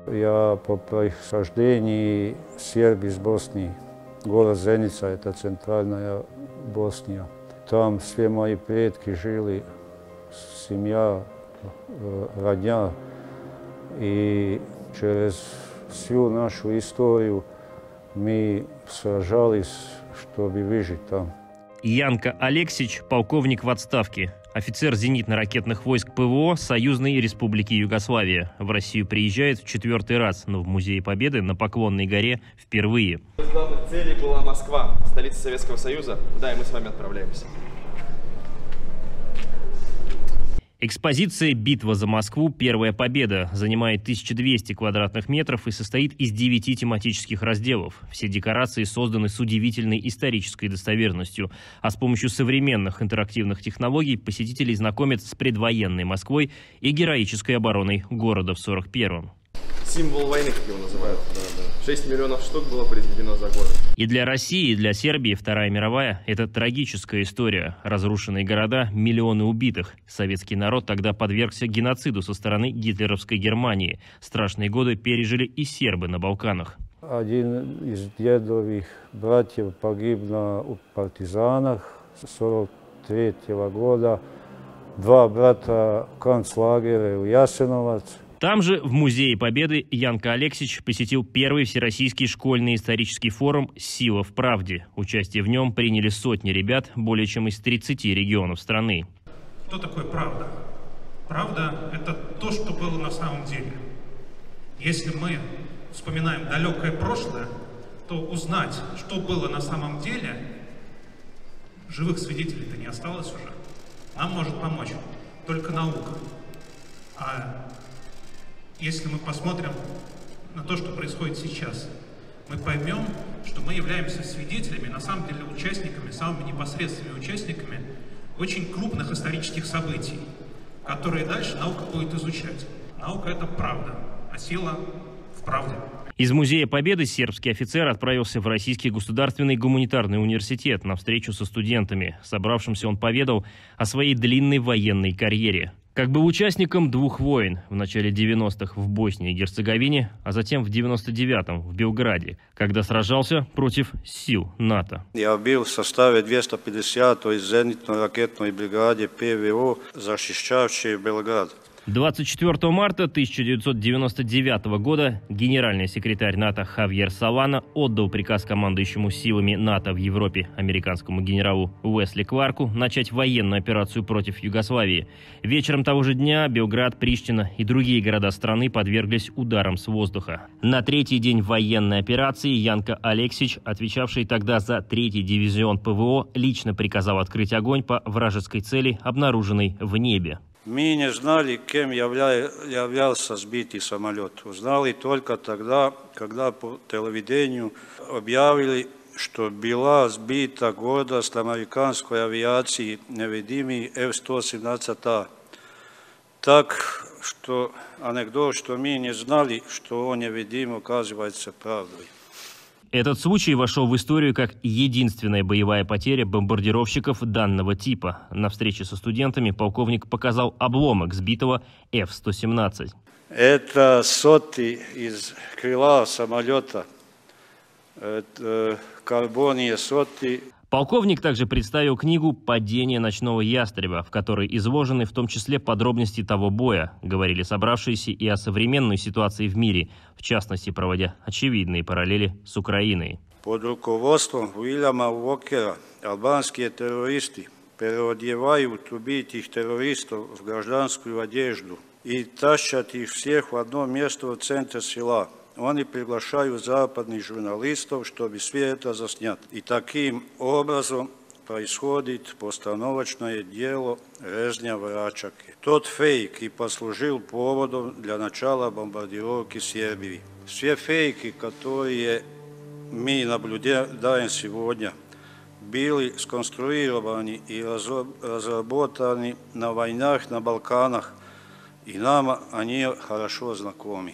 Я по происхождению серб из Боснии. Город Зеница – это центральная Босния. Там все мои предки жили, семья, родня. И через всю нашу историю мы сражались, чтобы выжить там. Янко Алексич – полковник в отставке, офицер зенитно-ракетных войск ПВО Союзной Республики Югославия. В Россию приезжает в 4-й раз, но в Музее Победы на Поклонной горе впервые. Из главных целей была Москва, столица Советского Союза, куда и мы с вами отправляемся. Экспозиция «Битва за Москву. Первая победа» занимает 1200 квадратных метров и состоит из 9 тематических разделов. Все декорации созданы с удивительной исторической достоверностью, а с помощью современных интерактивных технологий посетителей знакомят с предвоенной Москвой и героической обороной города в 41-м. Символ войны, как его называют. 6 миллионов штук было произведено за год. И для России, и для Сербии Вторая мировая – это трагическая история. Разрушенные города, миллионы убитых. Советский народ тогда подвергся геноциду со стороны гитлеровской Германии. Страшные годы пережили и сербы на Балканах. Один из дедовых братьев погиб на партизанах 1943 года. 2 брата в концлагере в Ясеновец. Там же, в Музее Победы, Янко Алексич посетил первый всероссийский школьный исторический форум «Сила в правде». Участие в нем приняли сотни ребят более чем из 30 регионов страны. Что такое правда? Правда – это то, что было на самом деле. Если мы вспоминаем далекое прошлое, то узнать, что было на самом деле, живых свидетелей-то не осталось уже. Нам может помочь только наука. А если мы посмотрим на то, что происходит сейчас, мы поймем, что мы являемся свидетелями, на самом деле участниками, самыми непосредственными участниками очень крупных исторических событий, которые дальше наука будет изучать. Наука – это правда, а сила в правде. Из Музея Победы сербский офицер отправился в Российский государственный гуманитарный университет на встречу со студентами. Собравшимся он поведал о своей длинной военной карьере. Как был участником 2 войн, в начале 90-х в Боснии и Герцеговине, а затем в 99-м в Белграде, когда сражался против сил НАТО. Я был в составе 250-й зенитно-ракетной бригаде ПВО, защищавшей Белград. 24 марта 1999 года генеральный секретарь НАТО Хавьер Солана отдал приказ командующему силами НАТО в Европе американскому генералу Уэсли Кларку начать военную операцию против Югославии. Вечером того же дня Белград, Приштина и другие города страны подверглись ударам с воздуха. На 3-й день военной операции Янко Алексич, отвечавший тогда за 3-й дивизион ПВО, лично приказал открыть огонь по вражеской цели, обнаруженной в небе. Мы не знали, кем являлся сбитый самолет. Узнали только тогда, когда по телевидению объявили, что была сбита гордость американской авиации невидимый F-117А. Так что анекдот, что мы не знали, что он невидим, оказывается правдой. Этот случай вошел в историю как единственная боевая потеря бомбардировщиков данного типа. На встрече со студентами полковник показал обломок сбитого F-117. Это соты из крыла самолета, карбония соты. Полковник также представил книгу «Падение ночного ястреба», в которой изложены в том числе подробности того боя, говорили собравшиеся и о современной ситуации в мире, в частности, проводя очевидные параллели с Украиной. Под руководством Уильяма Уокера албанские террористы переодевают убитых террористов в гражданскую одежду и тащат их всех в одно место в центре села. Они приглашают западных журналистов, чтобы все это заснять. И таким образом происходит постановочное дело резня в Рачаке. Тот фейк и послужил поводом для начала бомбардировки Сербии. Все фейки, которые мы наблюдаем сегодня, были сконструированы и разработаны на войнах на Балканах, и нам они хорошо знакомы.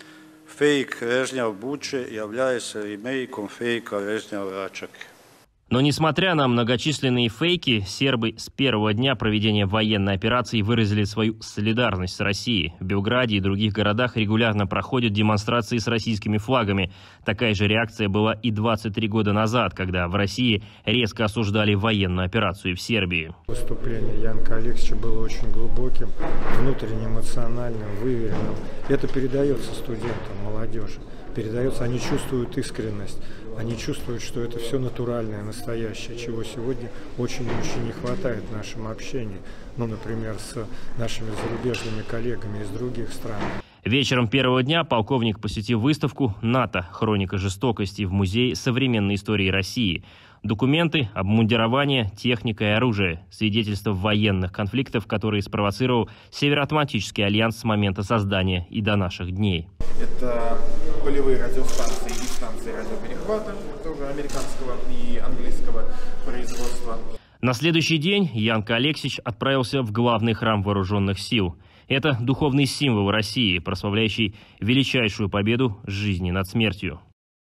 Фейк резня в Буче является ремейком фейка резня в Рачаке. Но несмотря на многочисленные фейки, сербы с первого дня проведения военной операции выразили свою солидарность с Россией. В Белграде и других городах регулярно проходят демонстрации с российскими флагами. Такая же реакция была и 23 года назад, когда в России резко осуждали военную операцию в Сербии. Выступление Янка Алексича было очень глубоким, внутренне эмоциональным, выверенным. Это передается студентам, молодежи. Передается, они чувствуют искренность, они чувствуют, что это все натуральное, настоящее, чего сегодня очень-очень не хватает в нашем общении. Ну, например, с нашими зарубежными коллегами из других стран. Вечером первого дня полковник посетил выставку «НАТО. Хроника жестокости» в Музее современной истории России. Документы, обмундирование, техника и оружие. Свидетельства военных конфликтов, которые спровоцировал Североатлантический альянс с момента создания и до наших дней. Это полевые радиостанции и станции радиоперехвата, тоже американского и английского производства. На следующий день Янка Алексич отправился в главный храм вооруженных сил. Это духовный символ России, прославляющий величайшую победу жизни над смертью.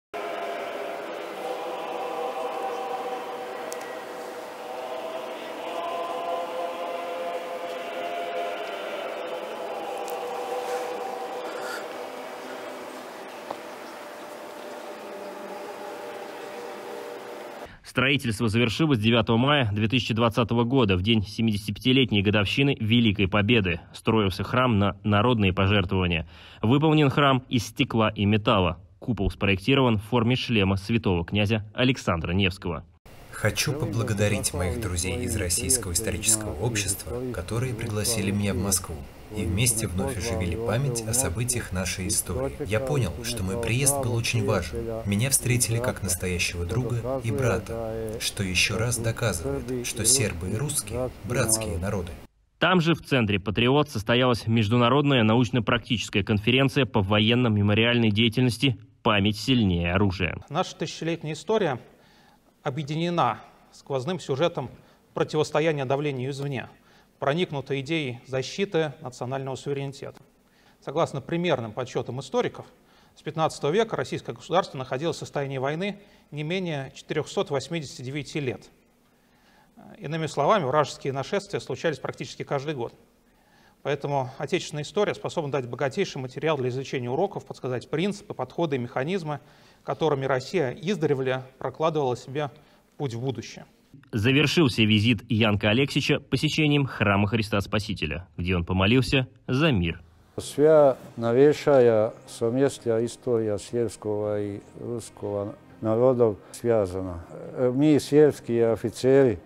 Строительство завершилось 9 мая 2020 года, в день 75-летней годовщины Великой Победы. Строился храм на народные пожертвования. Выполнен храм из стекла и металла. Купол спроектирован в форме шлема святого князя Александра Невского. Хочу поблагодарить моих друзей из Российского исторического общества, которые пригласили меня в Москву и вместе вновь оживили память о событиях нашей истории. Я понял, что мой приезд был очень важен. Меня встретили как настоящего друга и брата, что еще раз доказывает, что сербы и русские – братские народы. Там же, в центре «Патриот», состоялась международная научно-практическая конференция по военно-мемориальной деятельности «Память сильнее оружия». Наша тысячелетняя история объединена сквозным сюжетом противостояния давлению извне, проникнута идеей защиты национального суверенитета. Согласно примерным подсчетам историков, с 15 века российское государство находилось в состоянии войны не менее 489 лет. Иными словами, вражеские нашествия случались практически каждый год. Поэтому отечественная история способна дать богатейший материал для извлечения уроков, подсказать принципы, подходы и механизмы, которыми Россия издревле прокладывала себе путь в будущее. Завершился визит Янка Алексича посещением храма Христа Спасителя, где он помолился за мир. Вся новейшая совместная история сербского и русского народов связана. Мы, сербские офицеры,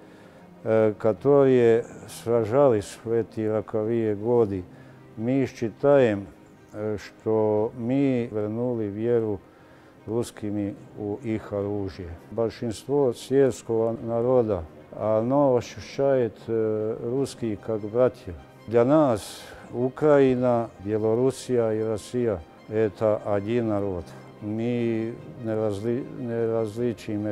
которые сражались в эти роковые годы, мы считаем, что мы вернули веру русскими у их оружия. Большинство сербского народа, оно ощущает русские как братья. Для нас Украина, Белоруссия и Россия – это один народ. Мы не различим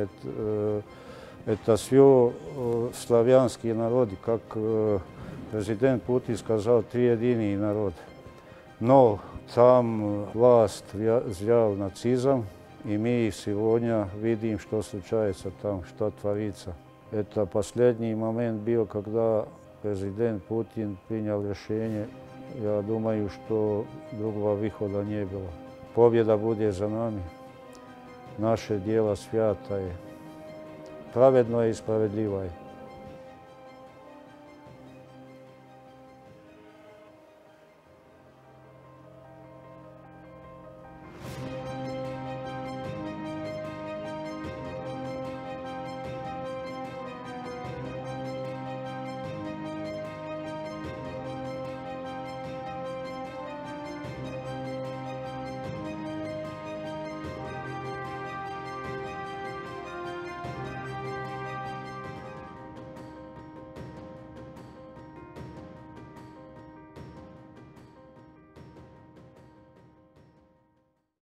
это все славянские народы, как президент Путин сказал, триединый народ. Но там власть взял нацизм, и мы сегодня видим, что случается там, что творится. Это последний момент был, когда президент Путин принял решение. Я думаю, что другого выхода не было. Победа будет за нами. Наше дело святое, праведное и справедливое.